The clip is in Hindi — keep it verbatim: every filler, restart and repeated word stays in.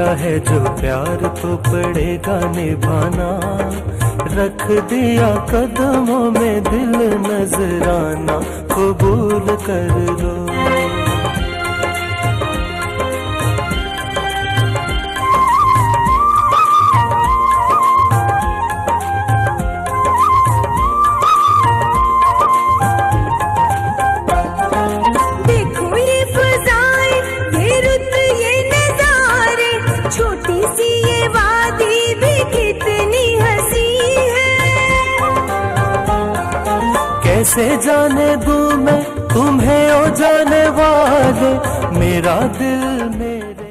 है जो प्यार तो पड़ेगा निभाना। रख दिया कदमों में दिल नजराना, कबूल कर लो। कैसे जाने दूं मैं तुम्हें ओ जाने वाले, मेरा दिल मेरे